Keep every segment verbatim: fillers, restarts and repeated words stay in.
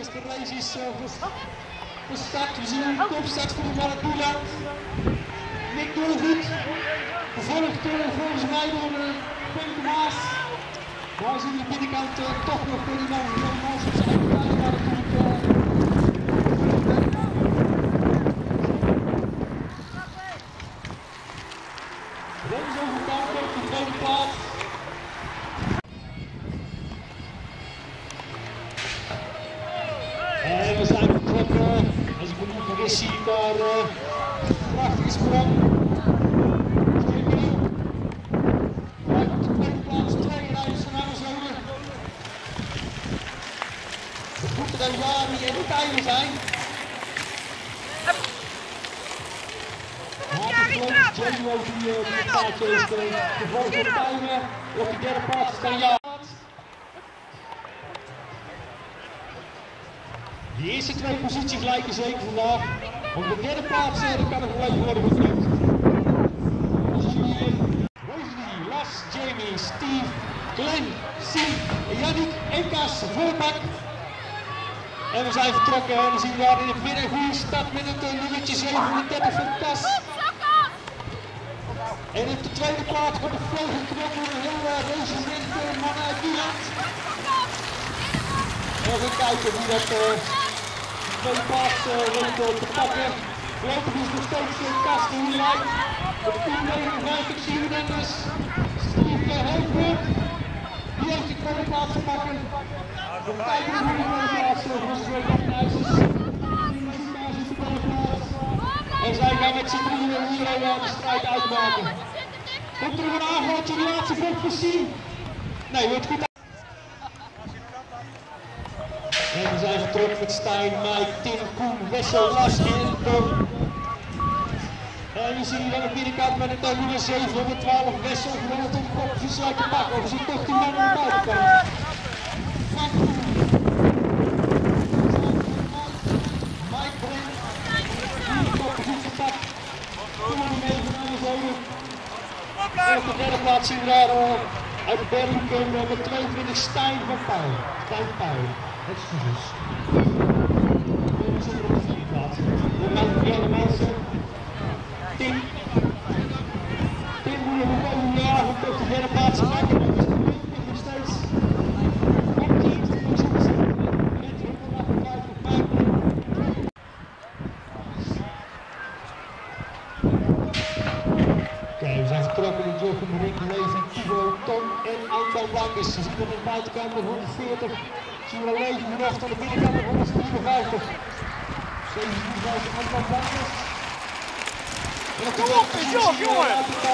eerste race is uh, gestart. We zien een kopstart voor de Maracuja. Nick Dollevoet, gevolgd uh, volgens mij door uh, Pink Maas. Maar we zien aan de binnenkant uh, toch nog uh, die man van Maas op zijn eigen tijd, maar natuurlijk uh, Rens overkant op de tweede plaats. En we zijn vertrokken, als ik me niet vergis zie ik daar uh, een prachtige sprong. Blijft op de tweede plaats, twee rijders van Amazone. Het moeten er jaren die in de tijden zijn. Jamie over die het paardje heeft gevolgd door de tijden. Op de derde plaats staan ja. De eerste twee posities lijken zeker vandaag. Op de derde plaats uh, kan er gelijk worden gevlucht. Wesley, Las, Jamie, Steve, Glenn, Sien, Yannick, Ekas, voorbak. En we zijn vertrokken en we zien daar in het midden een goede start met het nummertje zevenendertig van Kas. En op de tweede plaats wordt de vleugel geknopt door een heel resistent uh, man uit Nederland. Even kijken wie dat uh, tweede plaats uh, weet uh, te pakken. Voorlopig is nog steeds uh, Kas de Hoelijn. Op tien negenenvijftig zien we dan dus Steve uh, Helvoort. Die heeft de tweede plaats te pakken. We kijken hoe de tweede plaats uh, van onze week uit is. En zij gaan met z'n drieën hier uh, de strijd uitmaken. Komt er een aanvaltje de laatste bochtjes zien? Nee, wordt goed. En we zijn vertrokken met Stijn, Mike, Tim, Koen, Wessel, Lars en Tom. En je ziet hier aan de binnenkant met het nummer zevenhonderdtwaalf Wessel geweld om de kopjes uit te pakken. Of is het toch die man aan de buitenkant? Frank Koen. Mike Brent. Die de kopjes gepakt. Koen mee van Amazone. En op de derde plaats zien we daar uh, uit de bergen komen met tweeëntwintig Stijn van Pauw. Stijn Pauw. Excuses. We zitten op de vierde plaats. De man van Janne Mensen. Tim. Tim moet nog een komende jaar op de derde plaats maken. Dat is nog steeds op de eerste positie. Met honderdachtenvijftig pijpen. Oké, we zijn vertrokken met Jochem, Rick, Leven, Tivo, Tom en Anton Blankers. Ze zitten aan de buitenkant met honderdveertig. Zien we een leven nog aan de binnenkant met honderdvierenvijftig. zevenenvijftig Anton Blankers. Kom op, Joch, jongen!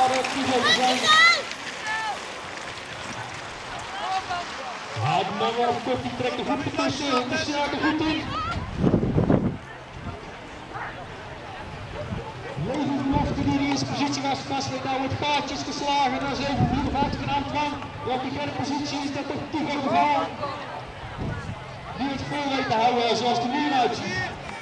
Ja, de man wel op kop, die trekt er goed ertussen, de staat er goed in. Leven belofte die in de eerste positie was vastlegd, nou het gaatje is geslagen, dan is even vierenvijftig van Antoine. Op die derde positie is dat toch Tigo geval. Die het vol weet te houden zoals het er nu uitziet.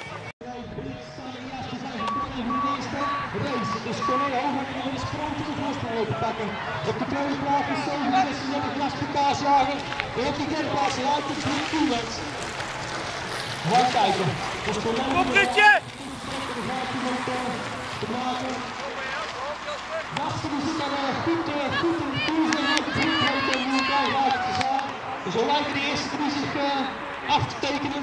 Race, dus Corné Hoogman in de sprong te de voorsprong te pakken. Op de tweede plaats is zevenendertig Jasper Kaasjager. En op de derde plaats lijkt het goed Toewens. We gaan kijken. Dus Corné Kom Rutje! te maken. Jasper zit daar goed, goed in de koers en heeft het goed weten om hoe het uit te zijn. Dus zo lijken de eerste drie zich uh, af te tekenen.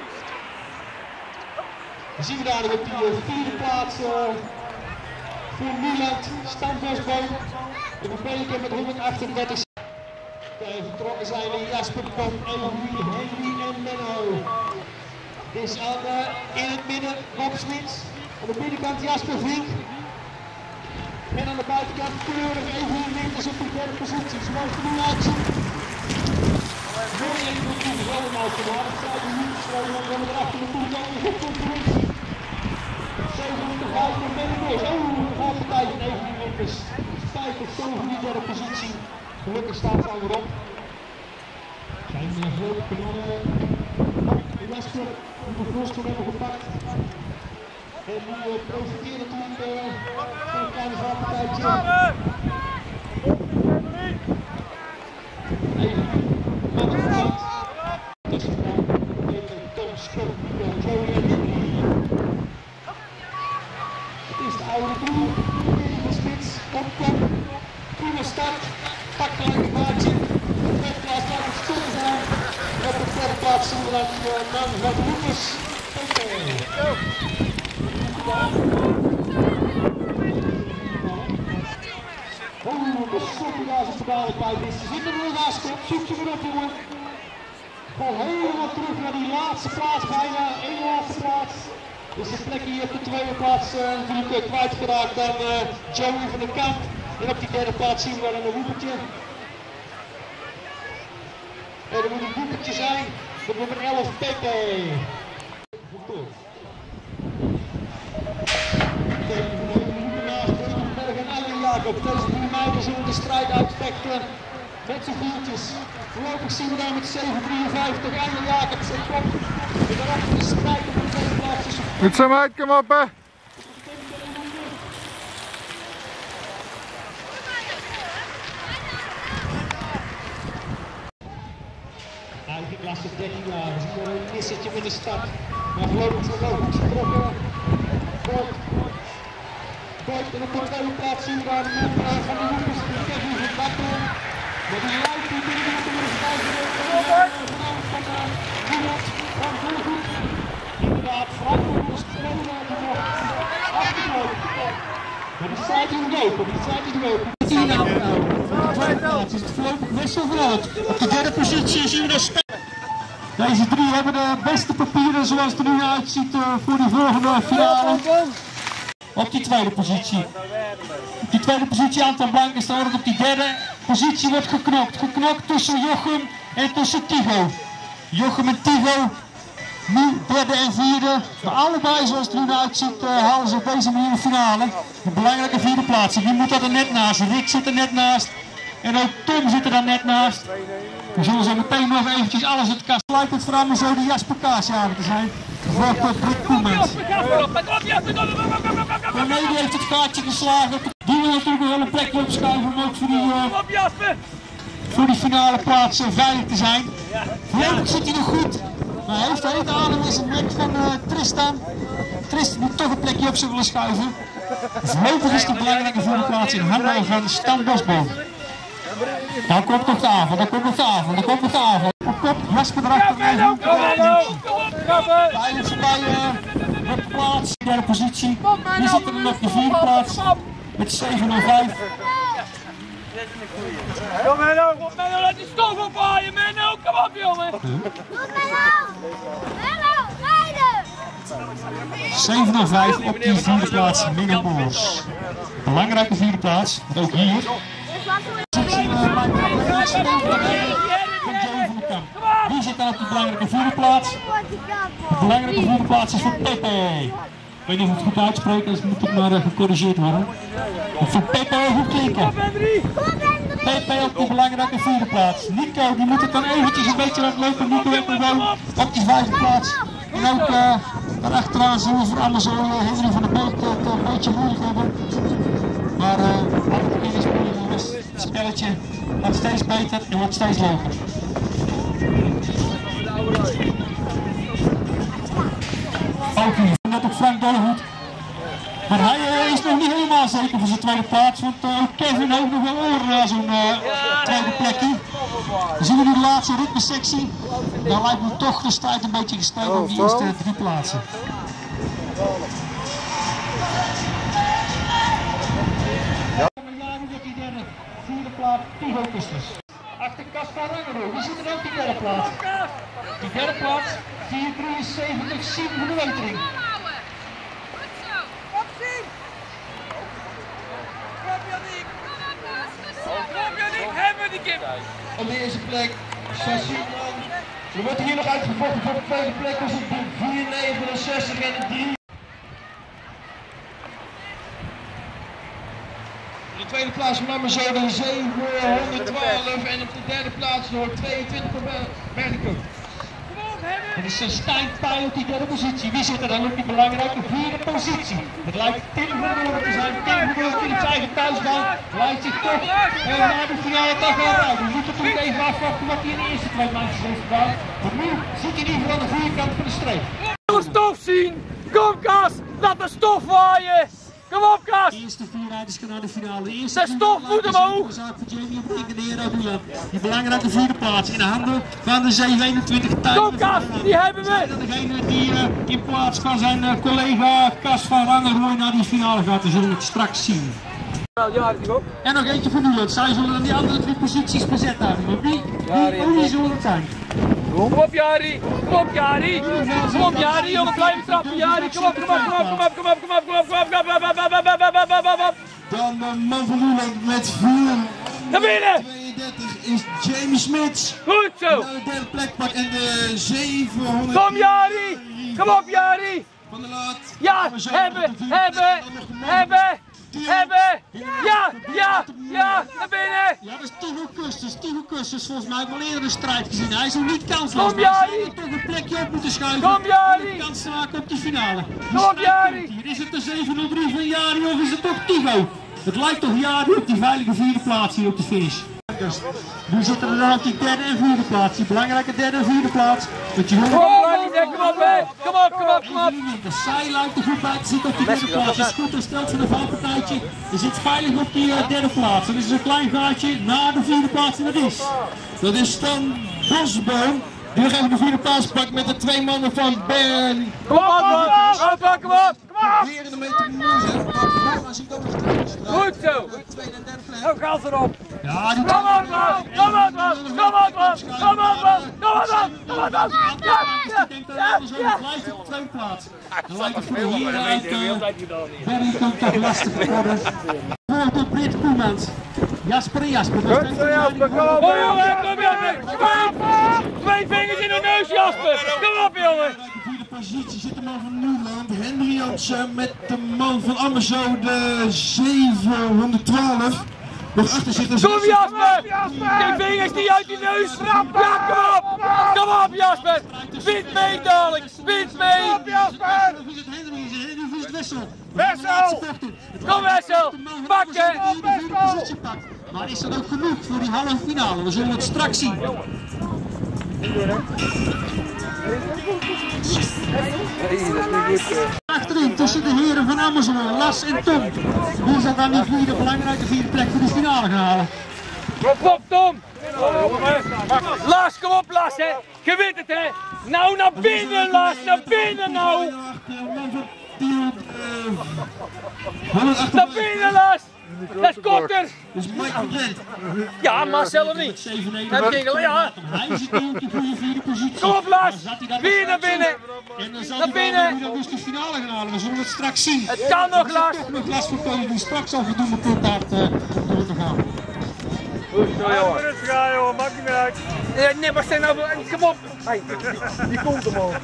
Dan zien we daar nog op die uh, vierde plaats uh, voor Nederland, Stan Bosboom. De België met honderdachtendertig. Oké, vertrokken zijn we Jasper Kom, Eloïe, Henry en Menno. Dit is aan, uh, in het midden Bob Smits. Aan de binnenkant Jasper Vink. En aan de buitenkant keurig Eloïe Winters op de derde positie. Zoals het er nu uitziet. Mooi en goed doen, is allemaal gedaan. Het zou er niet gesproken worden, we hebben erachter naartoe komen. Goed concurrentie. zevenenvijftig met Benny Boys. Oh, de valpartij van Evelien Winters. Spijtig, zo voor die derde positie. Gelukkig staat ze alweer op. Zijn we een grote kanonnen. Jasper, die de voorsprong hebben gepakt. En nu uh, profiteert natuurlijk uh, van een kleine valpartijtje. Even, wat een fout. Dat is gewoon Tom Schot, Joey en het is de oude broer, de spits, opkom, prima start, pak gelijk een maatje, de tweede plaats laat het stil zijn, en op de derde plaats zien we dan de man van de Lucas, Oeh, de Soppia's is er dadelijk bij, dus ze zitten er nog naast op, zoek je weer op jongen. Gewoon helemaal terug naar die laatste plaats, bijna één laatste plaats. Dus de plek hier op de tweede plaats uh, natuurlijk uh, kwijtgeraakt dan uh, Joey van de Kamp. En op die derde plaats zien we dan een roepertje. En er moet een roepertje zijn, de nummer elf, Pepe. Jacob, deze drie meiden zullen de strijd uitvechten met z'n viertjes. Voorlopig zien we daar met zeven drieënvijftig Anja Jacobs en Kop. En daarachter de strijd op de tweede plaats. Goed zo meid, kom op hè! Eigenlijk last op dertien jaar, we zien er een missetje met de start. Maar voorlopig is het wel goed getrokken. Boyd, en op de tweede plaats zien we daar de man uh, van de Lucas, de Kevin van Bakken. Met die luid die binnen de universiteit van Niemand van Volgoed. Inderdaad, Frank Lucas, tweede die nog afgelopen. Maar die staat in de lopen, die staat in de lopen. tien nou. Op de tweede plaats is het voorlopig best wel groot. Op de derde positie zien we daar spelen. Deze drie hebben de beste papieren zoals het er nu uitziet uh, voor de volgende finale. Op die tweede positie. Op die tweede positie Anton Blank staat het op die derde positie wordt geknokt. Geknokt tussen Jochem en tussen Tigo. Jochem en Tigo, nu derde en vierde. Maar allebei zoals het er nu uitziet uh, halen ze op deze manier de finale. Een belangrijke vierde plaats. Wie moet dat er net naast? Rick zit er net naast. En ook Tom zit er dan net naast. We zullen zo meteen nog eventjes alles uit de kast. Lijkt het vooral maar zo de Jasper Kaasjaren te zijn. Gevolgd door Rick Koemans. Cornelie heeft het kaartje geslagen. Die wil natuurlijk nog wel een plekje opschuiven om ook voor die, uh, voor die finale plaats uh, veilig te zijn. Voorlopig zit hij nog goed. Maar hij heeft de hele adem in zijn nek van uh, Tristan. Tristan moet toch een plekje op zich willen schuiven. Voorlopig is de belangrijke vierde plaats in handen van Stan Bosboom. Dan komt nog de avond, dan komt nog de avond, dan komt nog de avond. Op kop, Jasper erachter. Veilig voorbij uh, op de plaats, derde positie. Die zitten er op de vierde plaats met zeven nul vijf. Kom Menno, kom Menno, laat die stof ophaaien Menno, kom op jongen! Kom Menno! Menno, rijden! zeven nul vijf op die vierde plaats, Menno Moors. Belangrijke vierde plaats, ook hier. Wie zit daar op de belangrijke vierde plaats? De belangrijke vierde plaats is voor Pepe. Ik weet niet of ik het goed uitspreek, dus moet het maar uh, gecorrigeerd worden. Maar voor Pepe goed klinken. Pepe op de belangrijke vierde plaats. Nico, die moet het dan eventjes een beetje laten lopen. Nico heeft nog wel op die vijfde plaats. En ook uh, daarachteraan zien we voor Amazon uh, Henry van der Beek het uh, een beetje moeilijk hebben. Maar uh, het spelletje wordt steeds beter en wordt steeds leuker. Ook hier, net op Frank Dollehoed. Maar hij uh, is nog niet helemaal zeker voor zijn tweede plaats, want uh, Kevin heeft nog wel oren naar zo'n uh, tweede plekje. Dan zien we nu de laatste ritmesectie. Dan lijkt me toch de strijd een beetje gespeeld om die eerste drie plaatsen. Vierde plaats, Tigo Kusters. Achter Kaspar Rangeroe, wie zit er ook die derde plaats? Die derde plaats, vier drieënzeventig, Siem van de Wetering. Kom Siem! Kom Jannik! Kom Jannik, hebben die kip! Op de eerste plek, Sassi. Er wordt hier nog uitgevochten voor de tweede plek, dus het vier negenenzestig en het drie. Op de tweede plaats nam zo de zevenhonderdtwaalf en op de derde plaats door tweeëntwintig Bergen. Kom op, hebben! Dat is Stijn Pij op die derde positie. Wie zit er dan op die belangrijke vierde positie? Het lijkt Tim Verloren te zijn. Tim Verloren in zijn eigen thuisbaan. Lijkt zich toch uh, naar de finale toch wel uit. We moeten natuurlijk even afwachten wat hij in de eerste twee maandjes heeft gedaan. Maar nu zit hij in ieder geval aan de goede kant van de streep. Wil stof zien? Kom Kas, laat de stof waaien! Kom op Kas! De eerste vier rijders gaan naar de finale. De eerste de stof moet omhoog! De zaak voor Jamie op de Hero Dulan. Die belangrijke vierde plaats in de handen van de zeven eenentwintig tijd. Kom Kas, die hebben we! En degene die uh, in plaats van zijn uh, collega Kas van Rangerooy naar die finale gaat, dan zullen we het straks zien. En nog eentje voor Nuland. Zij zullen dan die andere drie posities bezet houden. Maar wie, wie, wie zullen het zijn? Kom op Jari, kom op Jari, kom op Jari, jongen, blijf trappen Jari, kom op, kom op, kom op, kom op, kom op, kom op, kom op, kom op, kom op, kom op, kom op, kom op, kom op. Dan de man van Nuland met vier. Naar binnen! tweeëndertig is Jamie Smits. Goed zo! Nou, de derde plek pak en de zevenhonderd. Kom Jari, kom op Jari! Van der Laat. Ja, hebben, hebben, hebben! Hebben! Ja, ja, ja, naar binnen! Ja, dat is Tigo Custers. Tigo Custers volgens mij wel eerder een strijd gezien. Hij is nog niet kansloos. Kom Jari! Hij toch een plekje op moeten schuiven. Kom Jari! Om kans te maken op die finale. Kom op Jari! Hier is het de zevenhonderddrie van Jari of is het toch Tigo? Het lijkt toch Jari op die veilige vierde plaats hier op de finish. Nu zitten er dan op die derde en vierde plaats. Die belangrijke derde en vierde plaats. Met je Kom op, kom op, hè. Kom op, kom op, kom op. De Sai lijkt er goed bij te zitten op die derde plaats. Is goed hersteld van een valpartijtje. Je zit veilig op die uh, derde plaats. Dan is er een klein gaatje naar de vierde plaats en dat is. Dat is dan Bosboom. Die nog even de vierde plaats pakt met de twee mannen van Ben. Kom op, kom op, kom op, kom op. Proberen ermee te bemoeien. Goed zo. Tweede en derde plek. Nou gaat erop. Ja, die Kom op, man. Kom op, man. Kom op, man. Kom op, man. Kom op, man. Kom op, man. Ja, ja, ik denk dat ja, alles over ja. blijft op de tweede plaats. Dan lijkt het voor de heren uit Berry kan toch lastig worden. Voor tot Britt Koemans. Jasper en Jasper. Goed zo Jasper, kom op. Kom jongen, kom Jasper. Kom op. Twee vingers in de neus Jasper. Kom op jongen. De vierde positie zit de man van Nuland, Henry Jansen met de man van Amazon, de zevenhonderdtwaalf. Nog achter zich de Kom Jasper. Die vingers niet uit die neus. Ja, kom op. Kom op Jasper. Wint mee dadelijk. Wint mee. Kom Jasper. Of is het Henry? Is het Henry of is het Wessel? Wessel. Kom Wessel. Pakken. Maar is dat ook genoeg voor die halve finale? We zullen het straks zien. Achterin tussen de heren van Amazon, Las en Tom. Wie zal dan die vierde belangrijke vierde plek voor de finale gaan halen? Kom op Tom. Las, kom op Las hè. Je weet het hè. Nou naar binnen Las, naar binnen nou. Naar binnen Las. Dat is korter. Dat is Michael Brent. Ja, Marcel er niet. Heb je ja. Hij zit nu op die goede vierde positie. Kom op Las. Weer naar binnen. En dan zal Naar hij binnen. dan dus de finale gaan halen. We zullen het straks zien. Het kan nog Las. Toch nog Las voor Koning die straks al voldoende punten had uh, door te gaan. Rustig aan joh, maakt niet meer uit. Eh, Nee, maar zijn nou... Kom op. Hey, Die komt hem al.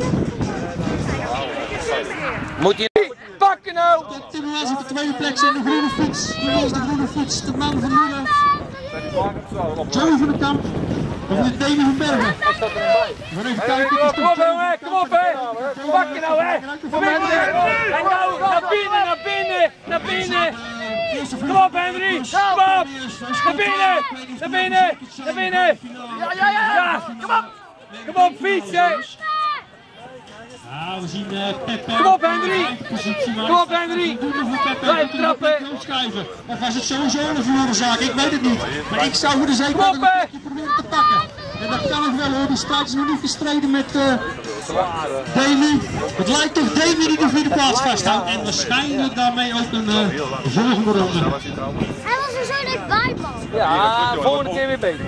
Moet je pakken nou. Tim Haas op de tweede plek zijn de groene fiets. Hier is de groene fiets, de man van Nuland. Joey van den Kamp. Of is het Demi van Bergen? We gaan even kijken. Kom op jongen, kom op hè. Pak je nou hè. En nou, naar binnen, naar binnen, naar binnen. Kom op Henry, kom op. Naar binnen, naar binnen, naar binnen. Ja, ja, ja. Ja, kom op. Kom op fietsen. Ja, we zien uh, Pepe. Kom op Henry. Kom op Henry. Blijf trappen. Of was het sowieso een verloren zaak? Ik weet het niet. Maar ik zou voor de zekerheid Kom op, hè. een plekje proberen te pakken. En dat kan ook wel hoor. Die strijd is nog niet gestreden met uh, Demi. Het lijkt toch Demi die de vierde plaats vasthoudt. En waarschijnlijk daarmee ook een uh, volgende ronde. Hij was er zo dichtbij, man. Ja, volgende keer weer beter.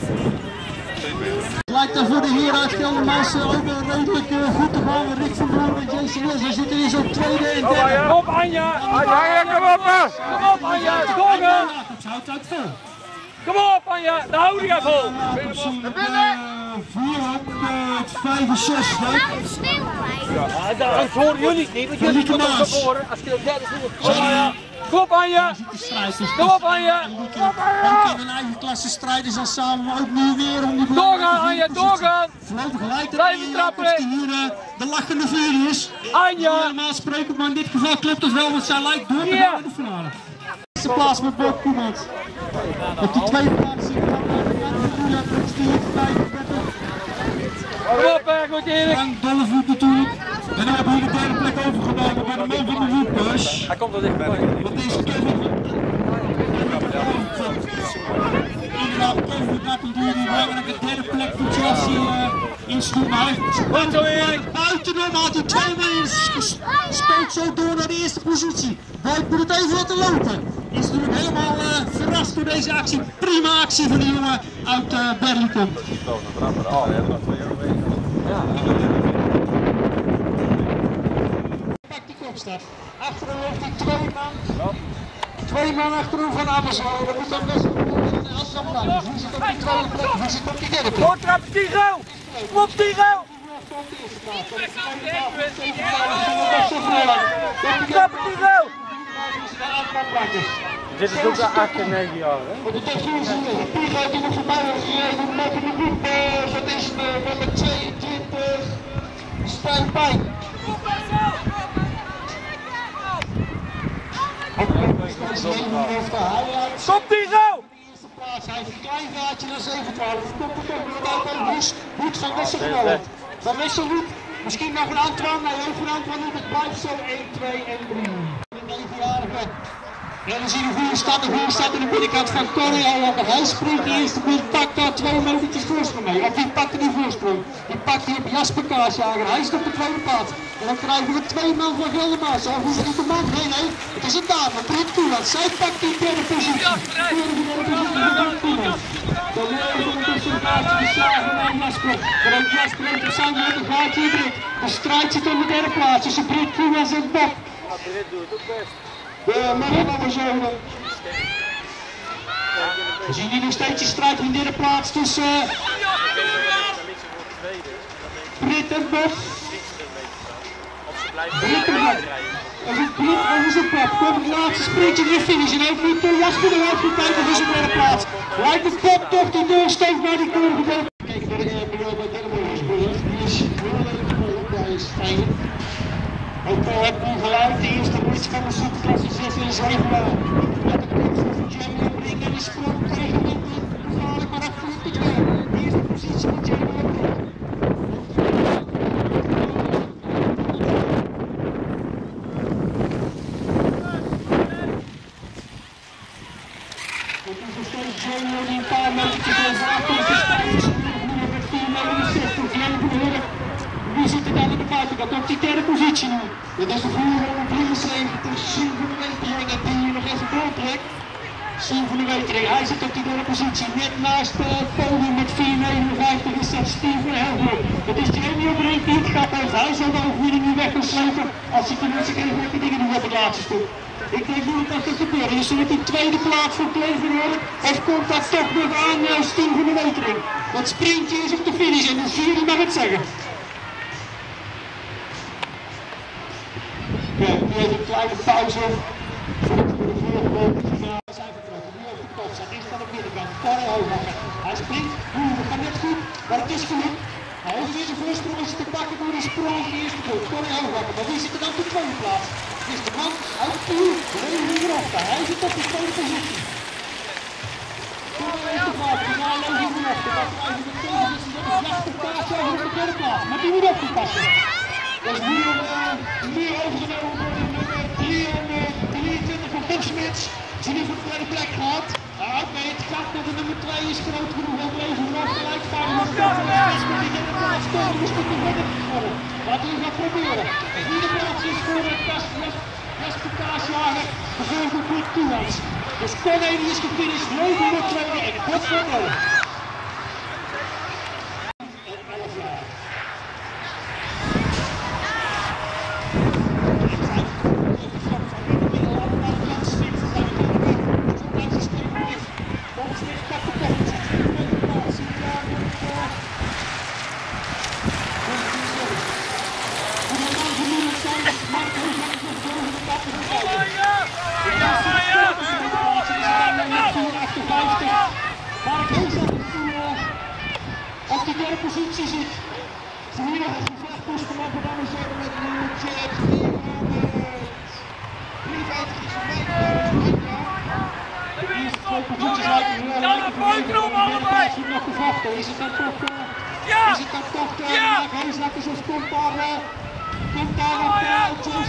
Het lijkt er voor de heren uit Geldermalsen ook wel redelijk uh, goed te gaan. Rick van Bloem en Jason Wilson zitten hier zo tweede en derde. Kom op Anja. Anja, kom op. Kom op Anja, kom op. Houdt uit vol. Kom op Anja, de houding gaat vol. vierhonderdvijfenzestig. Waarom sneeuw wij? Ja, dat horen jullie niet, want jullie moeten van voren. Als je dat derde is, kom maar ja. Kom op Anja! Kom op Anja! Ook in een eigen klasse strijden ze samen, maar ook nu weer om die Doorgaan Anja, doorgaan! Voorlopig lijkt het Blijven trappen! die hier uh, de lachende vier is. Anja! Normaal spreken, maar in dit geval klopt het wel, want zij lijkt door te gaan in de finale. De eerste plaats met Bob Koemans. Op die tweede plaats zien we dan Kom op hè, goed Erik! Frank Dollevoet natuurlijk. En dan hebben we de derde plek overgenomen bij de man van de Woepers. Hij komt wel dichtbij. Wat is Kevin? Inderdaad, Kevin Nappel die die belangrijke derde plek voor Chelsea uh, inschoen. Maar hij heeft buiten hem, had hij twee mee speelt zo door naar de eerste positie. Boyd moet het even laten lopen. Is natuurlijk helemaal uh, verrast door deze actie. Prima actie van die jongen uit uh, Berlicum. Pak die kopstap. Achterin heeft hij twee man. Twee man achterin van Amazon. Dat moet dan best een Amsterdam blijven. Wie zit op die tweede plek? Wie zit op die derde plek? Doortrappen Tigo! Kom op Tigo! Trappen Tigo! Dit is ook de acht negen jaar, hè? Want het is hier zien, de Pieg heeft nog voorbij gereden met de groep, dat is nummer tweeëntwintig, Stijn Pijn. Kom Tigo! Hij heeft een klein gaatje naar zeven twaalf. Komt er toch weer uit bij Hoes. Hoed van Wisselhout. Van Wisselhout. Misschien nog een Antoine. Nee, ook een Antoine. Het blijft zo één, twee en drie. Een negenjarige. En dan zien we hoe staat de hoe staat aan de binnenkant van Correa. Hij springt die eerste boel, pakt daar twee metertjes voorsprong mee. Of die pakte die voorsprong. Die pakt hier op Jasper Kaasjager. Hij is op de tweede plaats. En dan krijgen we twee man van Geldermaas. Of is het niet een man? Nee, nee. Het is een dame. Britt Koeland. Zij pakt die derde positie. Dan even ondertussen een gaatje geslagen naar Jasper. Maar ook Jasper heeft op zijn moment een gaatje in Britt. De strijd zit op de derde plaats tussen Britt Koeland en Bob. Britt doet het ook best. De Marina-Amazonen. We zien hier nog steeds die strijd in de derde plaats tussen uh, Britt en Bob. Britt en Bob. Als het Britt en is het Bob. Komt het laatste sprintje in de finish. En heeft niet uh, Jasper de hoofd voor tijd of is op de derde plaats. Lijkt het Bob toch die doorsteekt naar die kurve. Kijk naar de airbureau bij Delmoorsburg. Die is heel leuk geworden. Daar is fijn. Ook al heb ik gelijk, de eerste rit van de superklasse zes en zeven jaar. Met de keuze van Jamie Brink en die sprong tegen de gevaarlijk maar achter op de twee. De eerste positie van Jamie Brink. Het is nog steeds Jamie die een paar metertjes over achter de stijl is. Nu met vier meter zestig. Wie zit er dan in de buitenkant? Op die derde positie nu. Dat is de vierhonderd drieënzeventig, Sien van de Wetering en die hier nog even doortrekt. Sien van de Wetering, hij zit op die derde positie. Net naast uh, het podium met vier negenenvijftig is dat Steve van Helvoort. Het is Jamie Brink die het gat heeft. Hij zal de overwinning nu weg gaan slepen als hij tenminste geen gekke dingen doet op het laatste stuk. Ik denk niet dat dat gebeuren. Is er met die tweede plaats voor Klevenhoorn of komt dat toch nog aan uh, Steve van de Wetering? Dat sprintje is op de finish en de vierde mag het zeggen. Ja, nu even een kleine pauze voor de voorbeeld finale zijn vertrokken. Nu over de kop staat, eerst aan de binnenkant, Corrie Hooghakker. Hij springt, oeh, dat gaat net goed, maar het is gelukt. Hij heeft weer zijn voorsprong is te pakken door die sprong op de eerste boot, Corrie Hooghakker. Maar wie zit er dan op de tweede plaats? Het is de man uit de Puur, René Grofta. Hij zit op de tweede positie. Corrie heeft de vaart, finale René Grofta. Dat krijgen we de tweede positie, dat is Jasper Kaasjager op de derde plaats. Maar die moet opgepassen. Dat is nu uh, meer overgenomen door de nummer drieëntwintig van Bob Smits. Is in ieder geval de tweede plek gehad. Ah, oké, okay, het gat met de nummer twee is groot genoeg. Ook even nog gelijk vijf. Maar die derde plaats komen een stukje verder geworden. Laten we gaan proberen. De vierde plaats is voor Jasper Kaasjager. Gevolgd door Britt Koelands. Dus Cornelius gefinished. Leuk nummer twee en Bob van Oog. Mark Hoes nog boven de kappen. positie ziet. Ze hier nog een gevecht tussen de man van Amazone met New Jet drieënvijftig is een meter. De eerste twee posities uit de hele Dan een boykrom allebei! Is het nog gevochten? Is het dan toch... Ja! Is het dan toch... Ja! Heesakkers of komt daar... Komt daar nog...